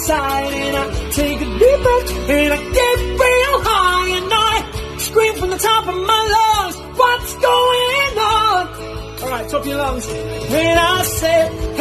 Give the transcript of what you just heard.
inside, and I take a deep breath, and I get real high, and I scream from the top of my lungs, what's going on? Alright, top of your lungs. When I say